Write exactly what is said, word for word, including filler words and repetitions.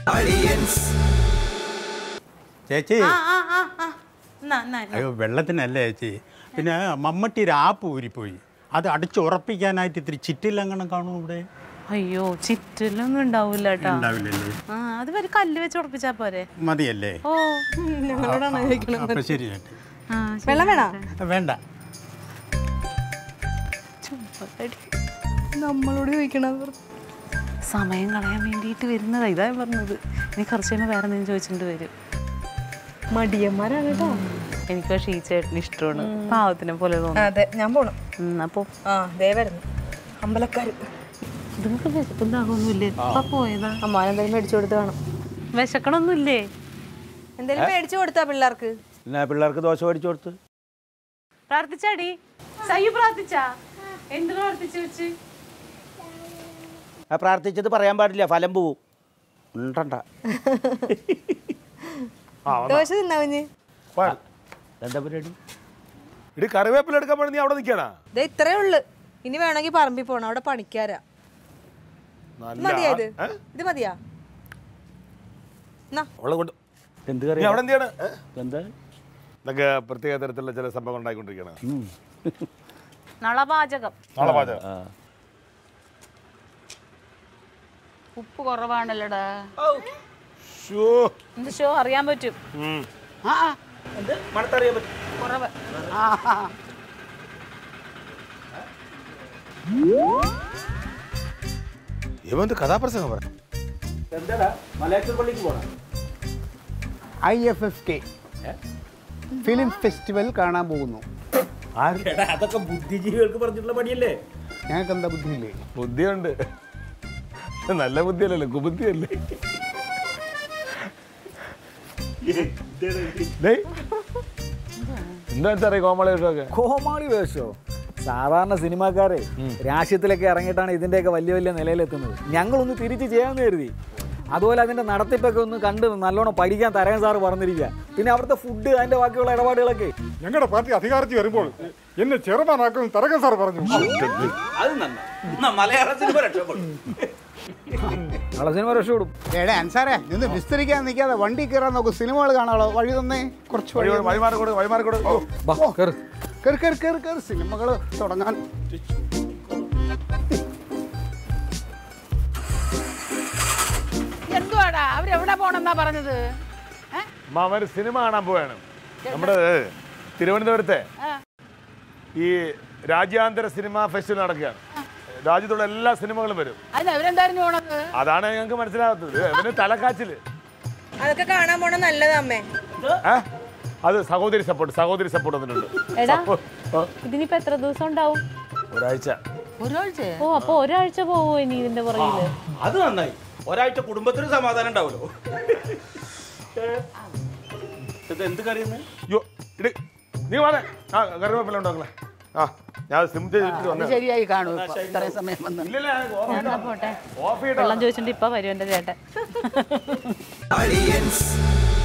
Aliyans. ചേച്ചി അയ്യോ വെള്ളത്തിനല്ലേ ചേച്ചി പിന്നെ മമ്മട്ടിയുടെ ആപ്പ് ഊരിപ്പോയി അത് അടിച്ചുറപ്പിക്കാനായിട്ട് ഇത്തിരി ചിറ്റിലങ്ങനെ കാണും ഇവിടെ അയ്യോ ചിറ്റിലൊന്നും ഉണ്ടാവില്ല കേട്ടോ ഉണ്ടാവില്ലല്ലേ അത് വരെ കല്ല് വെച്ച് ഉറപ്പിച്ചാ പോരെ മതിയല്ലേ ഓ അപ്പൊ ശരിയായിട്ട് വെള്ളം വേണോ വേണ്ട നമ്മളോട് ചോദിക്കണം സമയം കളയാൻ വേണ്ടിയിട്ട് വരുന്നതാ ഇതാ പറഞ്ഞത് ഇനി കുറച്ച് കഴിയുമ്പോൾ വേറെ എന്തെങ്കിലും ചോദിച്ചിട്ട് വരും മടിയന്മാരാണ് കേട്ടോ എനിക്ക് പക്ഷേ ഈ ചേട്ടന് ഇഷ്ടമാണ് പാവത്തിനെ പോലെ തോന്നുന്നു അതെ ഞാൻ പോണം അപ്പൊ ആ ദേ വരുന്നു അമ്പലക്കാര് നിങ്ങൾക്ക് വിശപ്പുണ്ടാകൊന്നുമില്ലേ ഇപ്പൊ പോയതാ അമ്മാൻ എന്തായാലും മേടിച്ചു കൊടുത്ത് കാണും വിശക്കണൊന്നുമില്ലേ എന്തായാലും മേടിച്ചു കൊടുത്താ പിള്ളേർക്ക് പിള്ളേർക്ക് ദോശ മേടിച്ചു കൊടുത്ത് പ്രാർത്ഥിച്ചാടി സയ്യു പ്രാർത്ഥിച്ചാ എന്ത് പ്രാർത്ഥിച്ചു വെച്ച് ആ പ്രാർത്ഥിച്ചത് പറയാൻ പാടില്ല ഫലം പോവും ഉണ്ടണ്ട ദോശ തിന്നാ കുഞ്ഞ് എന്താ പരിപാടി ഇടി കറിവേപ്പില എടുക്കാൻ വേണ്ടി നീ അവിടെ നിൽക്കണ ദേ ഇത്രേ ഉള്ളു ഇനി വേണമെങ്കിൽ പറമ്പിൽ പോണം അവിടെ പണിക്കാരാ മതിയാ ഇത് ഇത് മതിയാ എന്ത് നീ അവിടെ എന്ത് ചെയ്യണ എന്താ ഇതൊക്കെ പ്രത്യേക തരത്തിലുള്ള ചില സംഭവങ്ങൾ ഉണ്ടായിക്കൊണ്ടിരിക്കണം നളപാചകം നാളെ പാചകം ഉപ്പ് കുറവാണല്ലോടാ ഷോ എന്ത് ഷോ അറിയാൻ പറ്റും മണത്തറിയാൻ പറ്റും കുറവ് ഇവന്റെ കഥാപ്രസംഗം പറ എന്താടാ മലയാറ്റൂർ പള്ളിക്ക് പോണം I F F K film festival കാണാൻ പോകുന്നു അതൊക്കെ ബുദ്ധിജീവികൾക്ക് പറഞ്ഞിട്ടുള്ള പണിയല്ലേ ഞങ്ങൾക്ക് എന്താ ബുദ്ധിയില്ലേ ബുദ്ധിയുണ്ട് നല്ല ബുദ്ധിയല്ലല്ലോ കുബുദ്ധിയല്ലേ എന്താ അറിയ കോമളി വേഷമൊക്കെ കോമാളി വേഷോ സാധാരണ സിനിമാക്കാരെ രാഷ്ട്രീയത്തിലൊക്കെ ഇറങ്ങിയിട്ടാണ് ഇതിൻ്റെയൊക്കെ വലിയ വലിയ നിലയിലെത്തുന്നത് ഞങ്ങളൊന്ന് തിരിച്ച് ചെയ്യാമെന്ന് കരുതി അതുപോലെ അതിൻ്റെ നടത്തിപ്പൊക്കെ ഒന്ന് കണ്ട് നല്ലോണം പഠിക്കാൻ തരാൻ സാറ് പറഞ്ഞിരിക്കുക പിന്നെ അവിടുത്തെ ഫുഡ് അതിൻ്റെ ബാക്കിയുള്ള ഇടപാടുകളൊക്കെ ഞങ്ങളുടെ പാർട്ടി അധികാരത്തിൽ വരുമ്പോൾ എന്നെ ചെറുതാനാക്കും തരകൻ സാർ പറഞ്ഞു മലയാള സിനിമ രക്ഷപ്പെടും നാളെ സിനിമ രക്ഷപ്പെടും ഏടാ അൻസാറേ നിന്ന് വിസ്തരിക്കാൻ നിൽക്കാതെ വണ്ടി കയറാൻ നോക്കും സിനിമകൾ കാണാളോ വഴി തന്നേ കുറച്ച് വഴി വഴിമാറിക്കൂടെ വഴിമാറിക്കൂടെ കയറി കയറി കയറി കയറി സിനിമകൾ തുടങ്ങാൻ എന്തുവാടാ അവരെവിടെ പോണെന്നാ പറഞ്ഞത് അവര് സിനിമ കാണാൻ പോവാണ് നമ്മുടെ തിരുവനന്തപുരത്തെ ഈ രാജ്യാന്തര സിനിമാ ഫെസ്റ്റിവൽ നടക്കുകയാണ് രാജ്യത്തുള്ള എല്ലാ സിനിമകളും വരും അതാണ് ഞങ്ങൾക്ക് മനസ്സിലാകാത്തത് അവന് തലക്കാച്ചില് അതൊക്കെ കാണാൻ പോണ നല്ലതാ അമ്മേ അത് സഹോദരി സപ്പോർട്ട് സഹോദരി സപ്പോർട്ട് വന്നിട്ടുണ്ട് ഇതിനിപ്പോ എത്ര ദിവസം ഉണ്ടാവും ഒരാഴ്ച ഒരാഴ്ച ഓ അപ്പൊ ഒരാഴ്ച പോവോ ഇനി ഇതിന്റെ പുറകില് അത് നന്നായി ഒരാഴ്ച കുടുംബത്തിന് സമാധാനം ഉണ്ടാവുമല്ലോ എന്ത് കറിയുന്നേ നീ വേണേ ആ കറിവേപ്പില ഉണ്ടാക്കളെ ആ ഞാൻ സിം ചെയ്തിട്ട് ശരിയായി കാണും ഇത്രയും സമയം വന്നു പോട്ടെ വെള്ളം ചോദിച്ചിട്ട് ഇപ്പൊ വരും എന്റെ ചേട്ടൻ Aliyans.